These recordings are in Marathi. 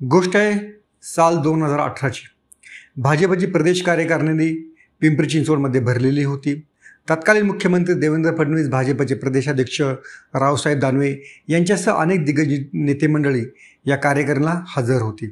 गोष्ट आहे साल 2018ची। भाजपची प्रदेश कार्यकारिणी पिंपरी चिंचवडमध्ये भरलेली होती। तत्कालीन मुख्यमंत्री देवेंद्र फडणवीस, भाजपचे प्रदेशाध्यक्ष रावसाहेब दानवे यांच्यासह अनेक दिग्गज नेते मंडळी या कार्यक्रमाला हजर होती।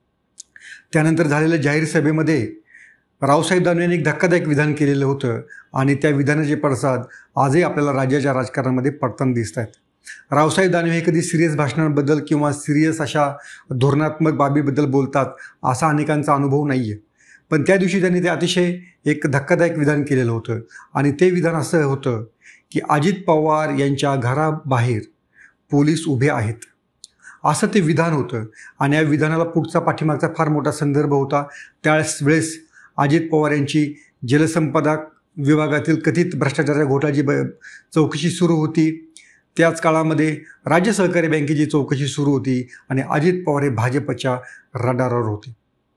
त्यानंतर झालेल्या जाहीर सभेमध्ये रावसाहेब दानवे यांनी एक धक्कादायक विधान केलेलं होतं आणि त्या विधानाचे पडसाद आजही आपल्याला राज्याच्या राजकारणामध्ये पडताना दिसत आहेत। रावसाहेब दानवे हे कधी सिरियस भाषणांबद्दल किंवा सिरियस अशा धोरणात्मक बाबीबद्दल बोलतात असा अनेकांचा अनुभव नाही आहे, पण त्या दिवशी त्यांनी ते अतिशय एक धक्कादायक विधान केलेलं होतं आणि ते विधान असं होतं की अजित पवार यांच्या घराबाहेर पोलीस उभे आहेत असं ते विधान होतं। आणि या विधानाला पुढचा पाठीमागचा फार मोठा संदर्भ होता। त्यावेळेस अजित पवार यांची जलसंपदा विभागातील कथित भ्रष्टाचाराच्या घोटाळ्याची चौकशी सुरू होती। त्याच काळामध्ये राज्य सहकारी बँकेची चौकशी सुरू होती आणि अजित पवार हे भाजपच्या रडारवर होते।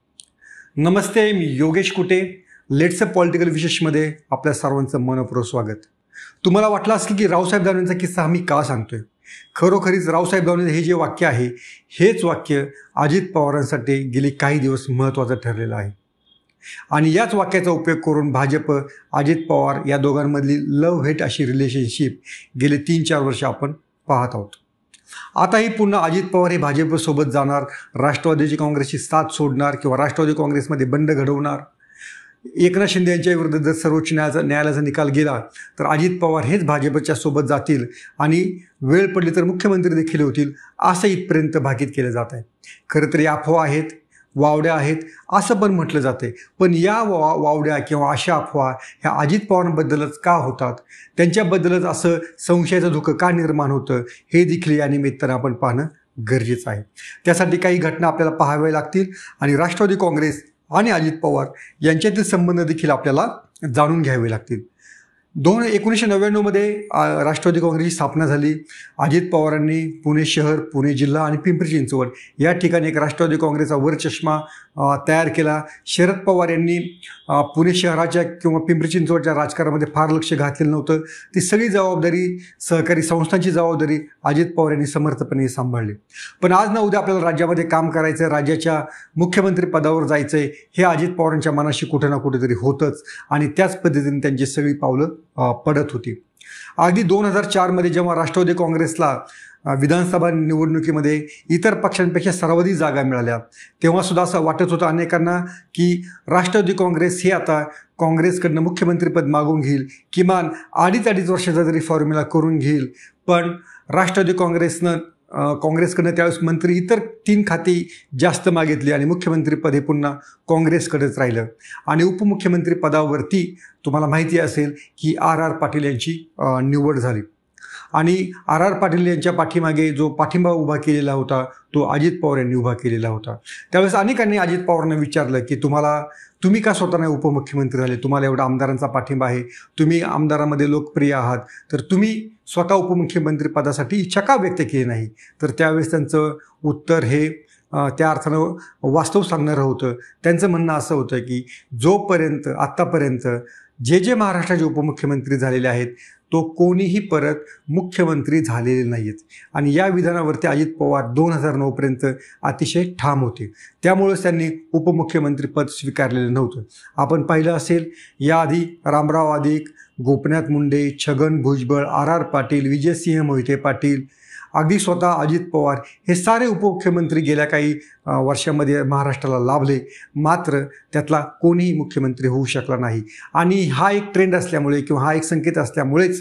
नमस्ते, मी Yogesh Kute, let's a political विशेषमध्ये आपल्या सर्वांचं मनपूर्वक स्वागत। तुम्हाला वाटलं असेल की रावसाहेब दानवेंचा किस्सा आम्ही का सांगतोय? खरोखरीच रावसाहेब दानवे हे जे वाक्य आहे, हेच वाक्य अजित पवारांसाठी गेली काही दिवस महत्त्वाचं ठरलेलं आहे आणि याच वाक्याचा उपयोग करून भाजप अजित पवार या दोघांमधली लव्ह हेट अशी रिलेशनशिप गेले 3-4 वर्ष आपण पाहत आहोत। आताही पुन्हा अजित पवार हे भाजपसोबत जाणार, राष्ट्रवादी काँग्रेसची साथ सोडणार किंवा राष्ट्रवादी काँग्रेसमध्ये बंड घडवणार। एकनाथ शिंदे यांच्या विरुद्ध जर सर्वोच्च न्यायालयाचा निकाल गेला तर अजित पवार हेच भाजपच्या सोबत जातील आणि वेळ पडली तर मुख्यमंत्री देखील होतील असं इथपर्यंत भाकीत केलं जात आहे। खरं तर या अफवा आहेत, वावड्या आहेत असं पण म्हटलं जाते, पण या वावड्या किंवा अशा अफवा ह्या अजित पवारांबद्दलच का होतात, त्यांच्याबद्दलच असं संशयाचं धुकं का निर्माण होतं, हे देखील या निमित्तानं आपण पाहणं गरजेचं आहे। त्यासाठी काही घटना आपल्याला पाहाव्या लागतील आणि राष्ट्रवादी काँग्रेस आणि अजित पवार यांच्यातील संबंध देखील आपल्याला जाणून घ्यावे लागतील। 1999मध्ये राष्ट्रवादी काँग्रेसची स्थापना झाली। अजित पवारांनी पुणे शहर, पुणे जिल्हा आणि पिंपरी चिंचवड या ठिकाणी एक राष्ट्रवादी काँग्रेसचा वरचष्मा तयार केला। शरद पवार यांनी पुणे शहराच्या किंवा पिंपरी चिंचवडच्या राजकारणामध्ये फार लक्ष घातलेलं नव्हतं। ती सगळी जबाबदारी, सहकारी संस्थांची जबाबदारी अजित पवार यांनी समर्थपणे सांभाळली। पण आज ना उद्या आपल्याला राज्यामध्ये काम करायचं, राज्याच्या मुख्यमंत्री पदावर जायचं आहे, हे अजित पवारांच्या मनाशी कुठे ना कुठेतरी होतंच आणि त्याच पद्धतीने त्यांची सगळी पावलं पडत होती। अगदी 2004मध्ये जेव्हा राष्ट्रवादी काँग्रेसला विधानसभा निवडणुकीमध्ये इतर पक्षांपेक्षा सर्वाधिक जागा मिळाल्या, तेव्हा सुद्धा असं वाटत होतं अनेकांना की राष्ट्रवादी काँग्रेस हे आता काँग्रेसकडनं मुख्यमंत्रीपद मागून घेईल, किमान 2.5 वर्षाचा जरी फॉर्म्युला करून घेईल। पण राष्ट्रवादी काँग्रेसकडनं त्यावेळेस मंत्री इतर 3 खाती जास्त मागितली आणि मुख्यमंत्रीपद हे पुन्हा काँग्रेसकडेच राहिलं आणि उपमुख्यमंत्री पदावरती तुम्हाला माहिती असेल की आर पाटील यांची निवड झाली आणि आर पाटील यांच्या पाठीमागे जो पाठिंबा उभा केलेला होता तो अजित पवार यांनी उभा केलेला होता। त्यावेळेस अनेकांनी अजित पवारांना विचारलं की तुम्ही का स्वतः नाही उपमुख्यमंत्री झाले? तुम्हाला एवढा आमदारांचा पाठिंबा आहे, तुम्ही आमदारामध्ये लोकप्रिय आहात, तर तुम्ही स्वतः उपमुख्यमंत्री पदासाठी इच्छा का व्यक्त केली नाही? तर त्यावेळेस त्यांचं उत्तर हे त्या अर्थानं वास्तव सांगणारं होतं। त्यांचं म्हणणं असं होतं की जोपर्यंत आत्तापर्यंत जे महाराष्ट्राचे उपमुख्यमंत्री झालेले आहेत तो कोणीही परत मुख्यमंत्री झालेले नाहीत आणि या विधानावरती अजित पवार 2009पर्यंत अतिशय ठाम होते। त्यामुळेच त्यांनी उपमुख्यमंत्रीपद स्वीकारलेलं नव्हतं। आपण पाहिलं असेल याआधी रामराव आदिक, गोपीनाथ मुंडे, छगन भुजबळ, आर पाटील, विजयसिंह मोहिते पाटील, अगदी स्वतः अजित पवार हे सारे उपमुख्यमंत्री गेल्या काही वर्षामध्ये महाराष्ट्राला लाभले, मात्र त्यातला कोणीही मुख्यमंत्री होऊ शकला नाही। आणि हा एक ट्रेंड असल्यामुळे किंवा हा एक संकेत असल्यामुळेच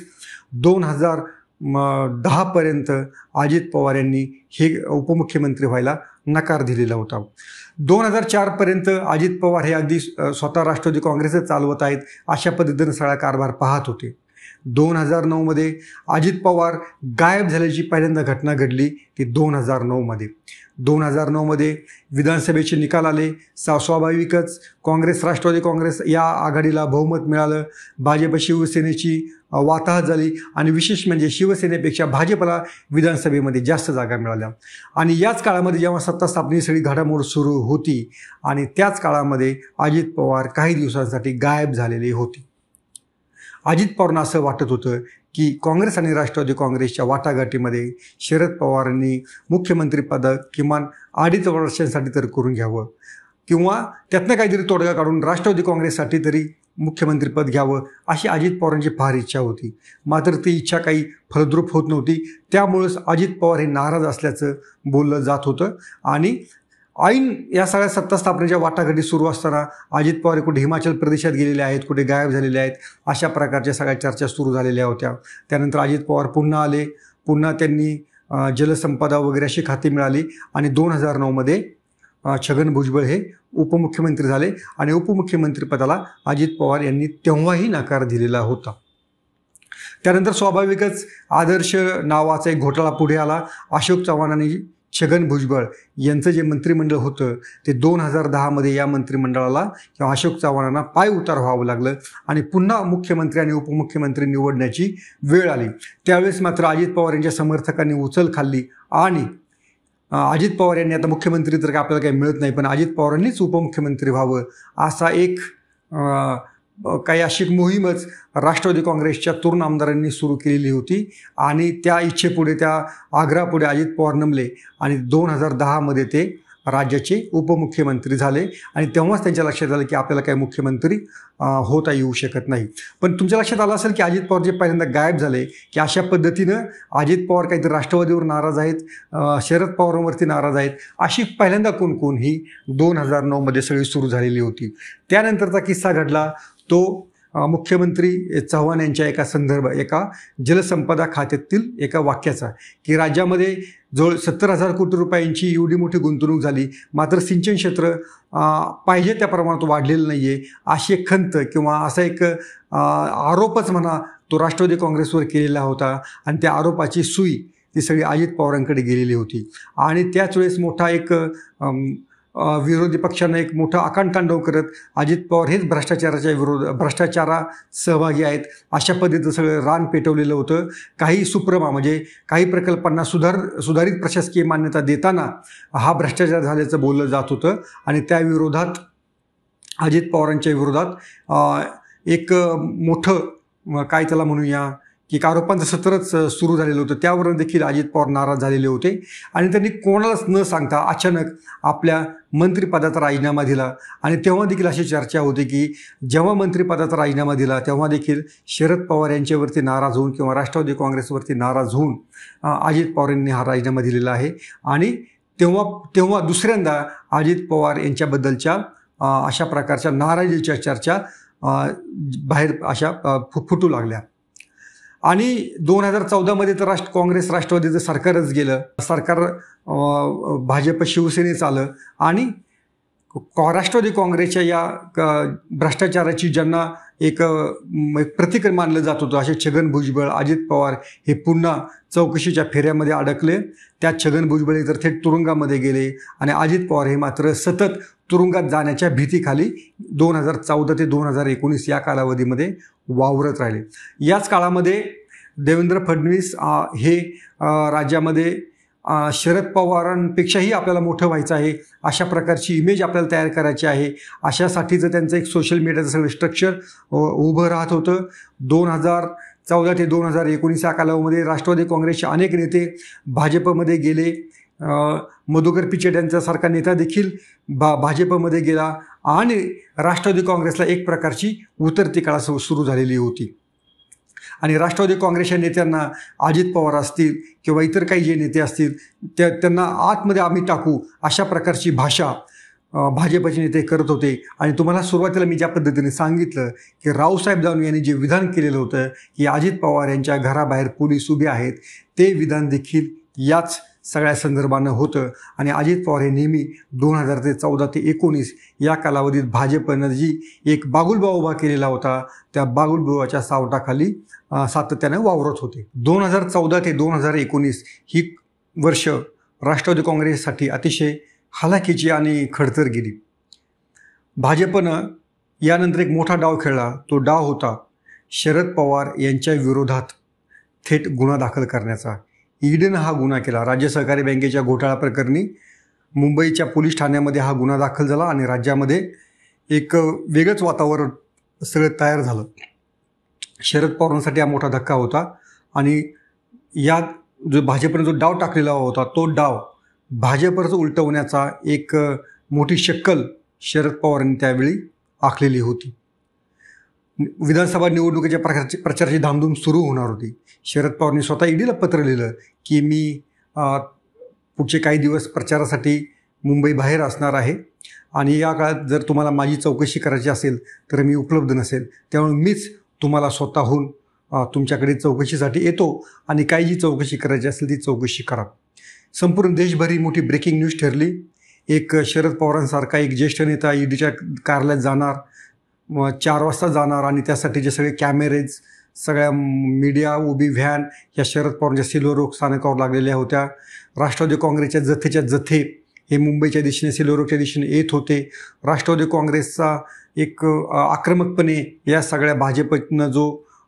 2010पर्यंत अजित पवार यांनी हे उपमुख्यमंत्री व्हायला नकार दिलेला होता। 2004पर्यंत अजित पवार हे अगदी स्वतः राष्ट्रवादी काँग्रेसच चालवत आहेत अशा पद्धतीनं सगळा कारभार पाहत होते। 2009मध्ये अजित पवार गायब झाल्याची पहिल्यांदा घटना घडली ती 2009मध्ये। 2009मध्ये विधानसभेचे निकाल आले। स्वाभाविकच राष्ट्रवादी काँग्रेस या आघाडीला बहुमत मिळालं। भाजप शिवसेनेची वाताहत झाली आणि विशेष म्हणजे शिवसेनेपेक्षा भाजपला विधानसभेमध्ये जास्त जागा मिळाल्या आणि याच काळामध्ये जेव्हा सत्ता स्थापनेची सगळी घडामोड सुरू होती आणि त्याच काळामध्ये अजित पवार काही दिवसांसाठी गायब झालेले होते। अजित पवारांना असं वाटत होतं की काँग्रेस आणि राष्ट्रवादी काँग्रेसच्या वाटाघाटीमध्ये शरद पवारांनी मुख्यमंत्रीपद किमान 2.5 वर्षांसाठी तर करून घ्यावं, किंवा त्यातनं काहीतरी तोडगा काढून राष्ट्रवादी काँग्रेससाठी तरी मुख्यमंत्रीपद घ्यावं अशी अजित पवारांची फार इच्छा होती. मात्र ती इच्छा काही फलद्रूप होत नव्हती. त्यामुळंच अजित पवार हे नाराज असल्याचं बोललं जात होतं. आणि ऐन या सगळ्या सत्ता स्थापनेच्या वाटाघाटी सुरू असताना अजित पवार कुठे हिमाचल प्रदेशात गेलेले आहेत, कुठे गायब झालेले आहेत, अशा प्रकारच्या सगळ्या चर्चा सुरू झालेल्या होत्या. त्यानंतर अजित पवार पुन्हा आले. पुन्हा त्यांनी जलसंपदा वगैरे अशी खाती मिळाली आणि 2009मध्ये छगन भुजबळ हे उपमुख्यमंत्री झाले आणि उपमुख्यमंत्रीपदाला अजित पवार यांनी तेव्हाही नकार दिलेला होता. त्यानंतर स्वाभाविकच आदर्श नावाचा एक घोटाळा पुढे आला. अशोक चव्हाण आणि छगन भुजबळ यांचं जे मंत्रिमंडळ होतं ते 2010मध्ये या मंत्रिमंडळाला किंवा अशोक चव्हाणांना पाय उतार व्हावं लागलं आणि पुन्हा मुख्यमंत्री आणि उपमुख्यमंत्री निवडण्याची वेळ आली. त्यावेळेस मात्र अजित पवार यांच्या समर्थकांनी उचल खाल्ली आणि अजित पवार यांनी आता मुख्यमंत्री तर आपल्याला काही मिळत नाही, पण अजित पवारांनीच उपमुख्यमंत्री व्हावं असा एक काही अशी मोहीमच राष्ट्रवादी काँग्रेसच्या तरुण आमदारांनी सुरू केलेली होती. आणि त्या इच्छेपुढे, त्या आग्रहापुढे अजित पवार नमले आणि 2010मध्ये ते राज्याचे उपमुख्यमंत्री झाले. आणि तेव्हाच त्यांच्या लक्षात आलं की आपल्याला काही मुख्यमंत्री होता येऊ शकत नाही. पण तुमच्या लक्षात आलं असेल की अजित पवार जे पहिल्यांदा गायब झाले की अशा पद्धतीनं अजित पवार काहीतरी राष्ट्रवादीवर नाराज आहेत, शरद पवारांवरती नाराज आहेत, अशी पहिल्यांदा कोण ही 2009मध्ये सगळी सुरू झालेली होती. त्यानंतरचा किस्सा घडला तो मुख्यमंत्री चव्हाण यांच्या एका जलसंपदा खात्यातील एका वाक्याचा, की राज्यामध्ये जवळ 70,000 कोटी रुपयांची एवढी मोठी गुंतवणूक झाली, मात्र सिंचन क्षेत्र पाहिजे त्या प्रमाणात वाढलेलं नाही आहे, अशी एक खंत किंवा असा एक आरोपच म्हणा तो राष्ट्रवादी काँग्रेसवर केलेला होता. आणि त्या आरोपाची सुई ती सगळी अजित पवारांकडे गेलेली होती. आणि त्याच वेळेस मोठा एक विरोधी पक्षानं एक मोठं आकांडतांडव करत अजित पवार हेच भ्रष्टाचारात सहभागी आहेत अशा पद्धतीचं सगळं रान पेटवलेलं होतं. काही सुप्रमा म्हणजे काही प्रकल्पांना सुधारित प्रशासकीय मान्यता देताना हा भ्रष्टाचार झाल्याचं बोललं जात होतं. आणि त्या विरोधात अजित पवारांच्या विरोधात एक मोठं काय त्याला म्हणूया की आरोपांचं सत्रच सुरू झालेलं होतं. त्यावरून देखील अजित पवार नाराज झालेले होते आणि त्यांनी कोणालाच न सांगता अचानक आपल्या मंत्रिपदाचा राजीनामा दिला. आणि तेव्हा देखील अशी चर्चा होती की जेव्हा मंत्रिपदाचा राजीनामा दिला तेव्हा देखील शरद पवार यांच्यावरती नाराज होऊन किंवा राष्ट्रवादी काँग्रेसवरती नाराज होऊन अजित पवार यांनी हा राजीनामा दिलेला आहे. आणि तेव्हा दुसऱ्यांदा अजित पवार यांच्याबद्दलच्या अशा प्रकारच्या नाराजीच्या चर्चा बाहेर अशा फुटू लागल्या. आणि 2014मध्ये तर काँग्रेस राष्ट्रवादीचं सरकारच गेलं. सरकार भाजप शिवसेनेचं आलं आणि राष्ट्रवादी काँग्रेसच्या या भ्रष्टाचाराची ज्यांना एक प्रतीक मानलं जात होतं असे छगन भुजबळ, अजित पवार हे पुन्हा चौकशीच्या फेऱ्यामध्ये अडकले. त्यात छगन भुजबळ तर थेट तुरुंगामध्ये गेले आणि अजित पवार हे मात्र सतत तुरुंगात जाण्याच्या भीतीखाली 2014 ते 2019 या कालावधीमध्ये वावरत राहिले. याच काळामध्ये देवेंद्र फडणवीस हे राज्यामध्ये शरद पवारांपेक्षाही आपल्याला मोठं व्हायचं आहे अशा प्रकारची इमेज आपल्याला तयार करायची आहे, अशासाठीचं त्यांचं एक सोशल मीडियाचं सगळं स्ट्रक्चर उभं राहत होतं. 2014 ते 2019 या कालावधीमध्ये राष्ट्रवादी काँग्रेसचे अनेक नेते भाजपमध्ये गेले. मधुकर पिचड यांच्यासारखा नेता देखील भाजपमध्ये गेला आणि राष्ट्रवादी काँग्रेसला एक प्रकारची उतरती काळ सुरू झालेली होती. आणि राष्ट्रवादी काँग्रेसच्या नेत्यांना अजित पवार असतील किंवा इतर काही जे नेते असतील त्यांना आतमध्ये आम्ही टाकू अशा प्रकारची भाषा भाजपचे नेते करत होते. आणि तुम्हाला सुरुवातीला मी ज्या पद्धतीने सांगितलं की रावसाहेब दानवे यांनी जे विधान केलेलं होतं की अजित पवार यांच्या घराबाहेर पोलीस उभे आहेत, ते विधान देखील याच सगळ्या संदर्भानं होतं. आणि अजित पवार हे नेहमी 2014 ते 2019 या कालावधीत भाजपनं जी एक बागुलबुवा उभा केलेला होता त्या बागुलबुवाच्या सावटाखाली सातत्यानं वावरत होते. 2014 ते 2019 ही वर्ष राष्ट्रवादी काँग्रेससाठी अतिशय हलाखीची आणि खडतर गेली. भाजपनं यानंतर एक मोठा डाव खेळला. तो डाव होता शरद पवार यांच्या विरोधात थेट गुन्हा दाखल करण्याचा. ईडीनं हा गुन्हा केला. राज्य सहकारी बँकेच्या घोटाळा प्रकरणी मुंबईच्या पोलीस ठाण्यामध्ये हा गुन्हा दाखल झाला आणि राज्यामध्ये एक वेगळंच वातावरण सगळं तयार झालं. शरद पवारांसाठी हा मोठा धक्का होता. आणि या जो भाजपने जो डाव टाकलेला होता तो डाव भाजपवरच उलटवण्याचा एक मोठी शक्कल शरद पवारांनी त्यावेळी आखलेली होती. विधानसभा निवडणुकीच्या प्रचाराची धामधूम सुरू होणार होती. शरद पवारांनी स्वतः ईडीला पत्र लिहिलं की मी पुढचे काही दिवस प्रचारासाठी मुंबई बाहेर असणार आहे आणि या काळात जर तुम्हाला माझी चौकशी करायची असेल तर मी उपलब्ध नसेल, त्यामुळे मीच तुम्हाला स्वतःहून तुमच्याकडे चौकशीसाठी येतो आणि काही जी चौकशी करायची असेल ती चौकशी करा. संपूर्ण देशभर ही मोठी ब्रेकिंग न्यूज ठरली. एक शरद पवारांसारखा एक ज्येष्ठ नेता ईडीच्या कार्यालयात जाणार, 4 वाजता जाणार आणि त्यासाठीचे सगळे कॅमेरेज, सगळ्या मीडिया, उभी व्हॅन या शरद पवारांच्या सिल्वर ओक स्थानकावर लागलेल्या होत्या. राष्ट्रवादी काँग्रेसच्या जथेच्या जथे हे मुंबईच्या दिशेने सिल्वर ओकच्या दिशेने येत होते. राष्ट्रवादी काँग्रेसचा एक आक्रमकपणे या सगळ्या भाजपनं जो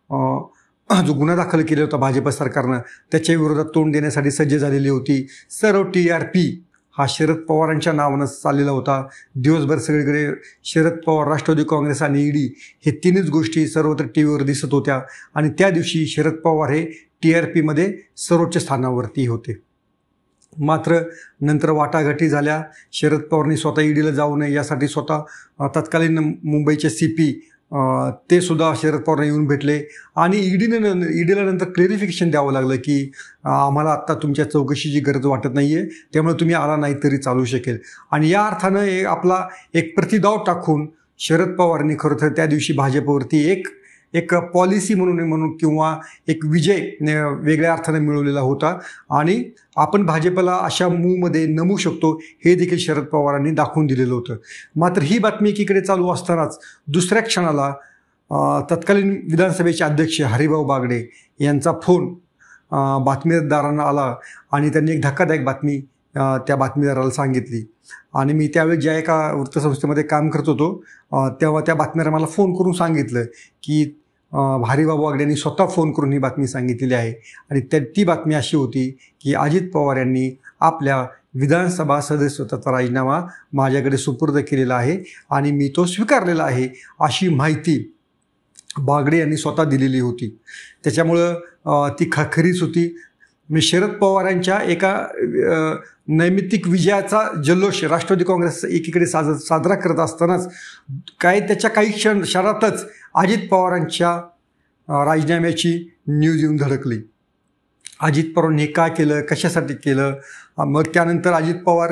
गुन्हा दाखल केला होता भाजप सरकारनं त्याच्या विरोधात तोंड देण्यासाठी सज्ज झालेली होती. सर्व TRP हा शरद पवारांच्या नावानं चाललेला होता. दिवसभर सगळीकडे शरद पवार, राष्ट्रवादी काँग्रेस आणि ईडी हे तीनच गोष्टी सर्वत्र TVवर दिसत होत्या आणि त्या दिवशी शरद पवार हे TRPमध्ये सर्वोच्च स्थानावरती होते. मात्र नंतर वाटाघाटी झाल्या. शरद पवारांनी स्वतः ईडीला जाऊ नये यासाठी स्वतः तत्कालीन मुंबईचे CP ते सुद्धा शरद पवारांना येऊन भेटले आणि ईडीला नंतर क्लेरिफिकेशन द्यावं लागलं की आम्हाला आत्ता तुमच्या चौकशीची गरज वाटत नाही आहे, त्यामुळे तुम्ही आला नाही तरी चालू शकेल. आणि या अर्थानं आपला एक प्रतिदाव टाकून शरद पवारांनी खरं तर त्या दिवशी भाजपवरती एक पॉलिसी म्हणून किंवा एक विजय वेगळ्या अर्थाने मिळवलेला होता आणि आपण भाजपला अशा मूवमध्ये नमवू शकतो हे देखील शरद पवारांनी दाखवून दिलेलं होतं. मात्र ही बातमी एकीकडे चालू असतानाच दुसऱ्या क्षणाला तत्कालीन विधानसभेचे अध्यक्ष हरिभाऊ बागडे यांचा फोन बातमीदारांना आला आणि त्यांनी एक धक्कादायक बातमी त्या बातमीदाराला सांगितली. आणि मी त्यावेळी ज्या एका वृत्तसंस्थेमध्ये काम करत होतो तेव्हा त्या बातमीदाराने मला फोन करून सांगितलं की हरिभाऊ बागडे यांनी स्वतः फोन करून ही बातमी सांगितलेली आहे आणि ती बातमी अशी होती की अजित पवार यांनी आपल्या विधानसभा सदस्यत्वाचा राजीनामा माझ्याकडे सुपूर्द केलेला आहे आणि मी तो स्वीकारलेला आहे अशी माहिती बागडे यांनी स्वतः दिलेली होती. त्याच्यामुळं ती खरीच होती. मी शरद पवारांच्या एका नैमित्तिक विजयाचा जल्लोष राष्ट्रवादी काँग्रेस एकीकडे साजरा करत असतानाच त्याच्या काही क्षणातच अजित पवारांच्या राजीनाम्याची न्यूज येऊन धडकली. अजित पवारांनी हे काय केलं, कशासाठी केलं. मग त्यानंतर अजित पवार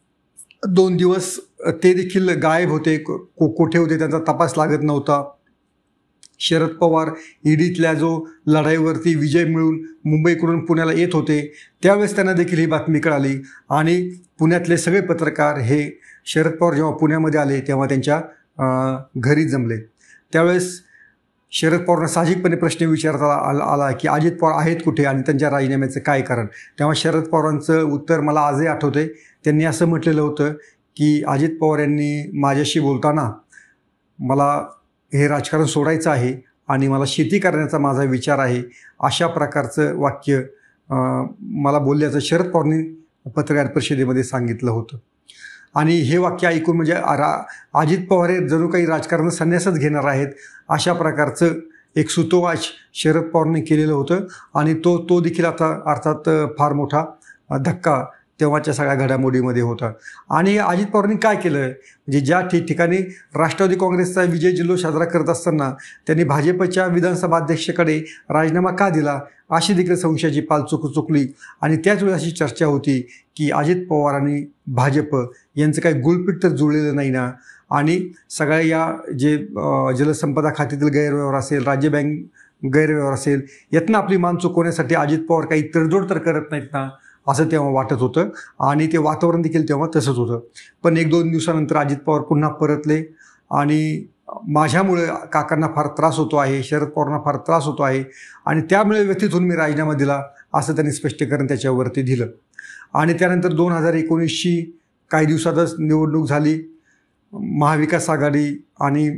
2 दिवस ते देखील गायब होते, कोठे होते त्यांचा तपास लागत नव्हता. शरद पवार ईडीतल्या जो लढाईवरती विजय मिळून मुंबईकडून पुण्याला येत होते त्यावेळेस त्यांना देखील ही बातमी कळाली आणि पुण्यातले सगळे पत्रकार हे शरद पवार जेव्हा पुण्यामध्ये आले तेव्हा त्यांच्या घरी जमले. त्यावेळेस शरद पवारांना साहजिकपणे प्रश्न विचारता आला की अजित पवार आहेत कुठे आणि त्यांच्या राजीनाम्याचं काय कारण. तेव्हा शरद पवारांचं उत्तर मला आजही आठवते. त्यांनी असं म्हटलेलं होतं की अजित पवार यांनी माझ्याशी बोलताना मला हे राजकारण सोडायचं आहे आणि मला शेती करण्याचा माझा विचार आहे अशा प्रकारचं वाक्य मला बोलल्याचं शरद पवारांनी पत्रकार परिषदेमध्ये सांगितलं होतं. आणि हे वाक्य ऐकून म्हणजे अजित पवार हे जणू काही राजकारण संन्यासच घेणार आहेत अशा प्रकारचं एक सुतोवाच शरद पवारांनी केलेलं होतं आणि तो देखील आता अर्थात फार मोठा धक्का तेव्हाच्या सगळ्या घडामोडीमध्ये होता. आणि अजित पवारांनी काय केलं म्हणजे ज्या ठिकाणी राष्ट्रवादी काँग्रेसचा विजय जल्लोष साजरा करत असताना त्यांनी भाजपच्या विधानसभा अध्यक्षाकडे राजीनामा का दिला अशी देखील संशयाची पाल चुकली. आणि त्याच वेळेस अशी चर्चा होती की अजित पवार आणि भाजप यांचं काही गुळपीट तर जुळलेलं नाही ना आणि सगळ्या या जे जलसंपदा खात्यातील गैरव्यवहार असेल, राज्य बँक गैरव्यवहार असेल यातनं आपली मान चुकवण्यासाठी अजित पवार काही तडजोड तर करत नाहीत ना असं तेव्हा वाटत होतं आणि ते वातावरण देखील तेव्हा तसंच होतं. पण 1-2 दिवसानंतर अजित पवार पुन्हा परतले आणि माझ्यामुळे काकांना फार त्रास होतो आहे, शरद पवारांना फार त्रास होतो आहे आणि त्यामुळे व्यथित होऊन मी राजीनामा दिला असं त्यांनी स्पष्टीकरण त्याच्यावरती दिलं. आणि त्यानंतर 2019ची काही दिवसातच निवडणूक झाली. महाविकास आघाडी आणि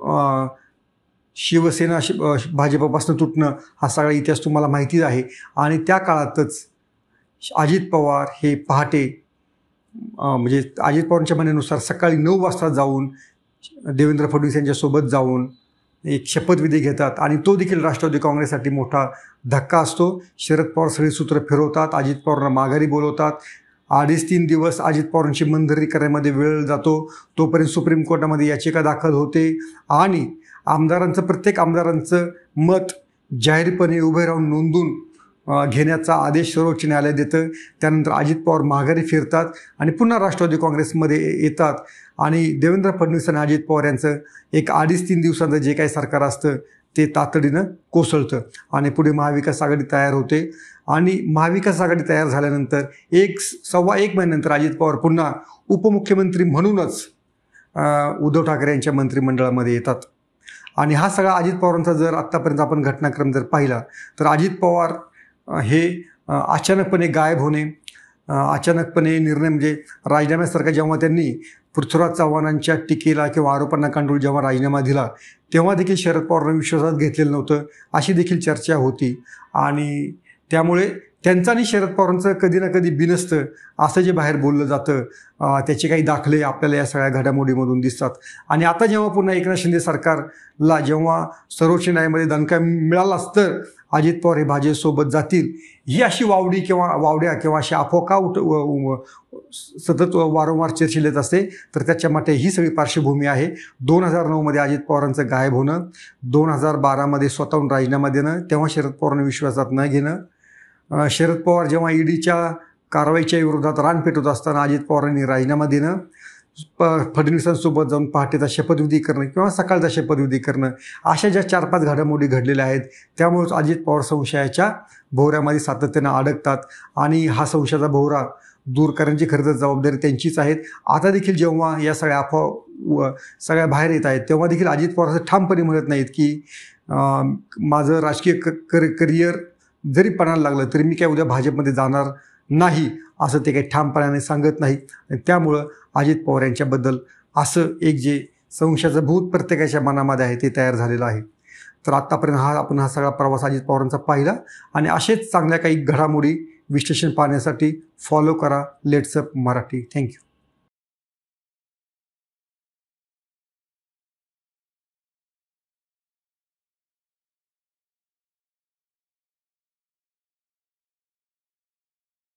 शिवसेना भाजपपासून तुटणं हा सगळा इतिहास तुम्हाला माहितीच आहे. आणि त्या काळातच अजित पवार हे पहाटे म्हणजे अजित पवारांच्या म्हणण्यानुसार सकाळी 9 वाजता जाऊन देवेंद्र फडणवीस यांच्यासोबत जाऊन एक शपथविधी घेतात आणि तो देखील राष्ट्रवादी काँग्रेससाठी मोठा धक्का असतो. शरद पवार सगळी सूत्र फिरवतात, अजित पवारांना माघारी बोलवतात. 2.5-3 दिवस अजित पवारांची मनधरणी करण्यामध्ये वेळ जातो. तोपर्यंत सुप्रीम कोर्टामध्ये याचिका दाखल होते आणि प्रत्येक आमदारांचं मत जाहीरपणे उभे राहून नोंदून घेण्याचा आदेश सर्वोच्च न्यायालय देतं. त्यानंतर अजित पवार माघारी फिरतात आणि पुन्हा राष्ट्रवादी काँग्रेसमध्ये येतात आणि देवेंद्र फडणवीस आणि अजित पवार यांचं एक 2.5-3 दिवसांचं जे काही सरकार असतं ते तातडीनं कोसळतं आणि पुढे महाविकास आघाडी तयार होते. आणि महाविकास आघाडी तयार झाल्यानंतर 1-1.25 महिन्यानंतर अजित पवार पुन्हा उपमुख्यमंत्री म्हणूनच उद्धव ठाकरे यांच्या मंत्रिमंडळामध्ये येतात. आणि हा सगळा अजित पवारांचा जर आत्तापर्यंत आपण घटनाक्रम जर पाहिला तर अजित पवार हे अचानकपणे गायब होणे, अचानकपणे निर्णय म्हणजे राजीनाम्यासारखा जेव्हा त्यांनी पृथ्वीराज चव्हाणांच्या टीकेला किंवा आरोपांना कंट्रोल जेव्हा राजीनामा दिला तेव्हा देखील शरद पवारांना विश्वासात घेतलेलं नव्हतं अशी देखील चर्चा होती. आणि त्यामुळे त्यांचं आणि शरद पवारांचं कधी ना कधी बिनसतं असं जे बाहेर बोललं जातं त्याचे काही दाखले आपल्याला या सगळ्या घडामोडीमधून दिसतात. आणि आता जेव्हा पुन्हा एकनाथ शिंदे सरकारला जेव्हा सर्वोच्च न्यायालयामध्ये दणका मिळालाच तर अजित पवार हे भाजपसोबत जातील ही अशी वावड्या किंवा अशी अफवा सतत वारंवार चर्चेत येत असते. तर त्याच्या मागे ही सगळी पार्श्वभूमी आहे. 2009मध्ये अजित पवारांचं गायब होणं, 2012मध्ये स्वतःहून राजीनामा देणं, तेव्हा शरद पवारांना विश्वासात न घेणं, शरद पवार जेव्हा ईडीच्या कारवाईच्या विरोधात रान पेटवत असताना अजित पवारांनी राजीनामा देणं, फडणवीसांसोबत जाऊन पहाटेचा शपथविधी करणं किंवा सकाळचा शपथविधी करणं, अशा ज्या 4-5 घडामोडी घडलेल्या आहेत त्यामुळेच अजित पवार संशयाच्या भोवऱ्यामध्ये सातत्यानं अडकतात. आणि हा संशयाचा भोवरा दूर करण्याची खरं तर जबाबदारी त्यांचीच आहेत. आता देखील जेव्हा या सगळ्या अफवा सगळ्या बाहेर येत आहेत तेव्हा देखील अजित पवार असं ठामपणे म्हणत नाहीत की माझं राजकीय करिअर जरी पणाला लागलं तरी मी काय उद्या भाजपमध्ये जाणार नाही असं ते काही ठामपणाने सांगत नाही. त्यामुळं अजित पवार यांच्याबद्दल असं एक जे संशयाचं भूत प्रत्येकाच्या मनामध्ये आहे ते तयार झालेलं आहे. तर आत्तापर्यंत आपण हा सगळा प्रवास अजित पवारांचा पाहिला आणि असेच चांगल्या काही घडामोडी विश्लेषण पाहण्यासाठी फॉलो करा लेट्स अप मराठी. थँक्यू.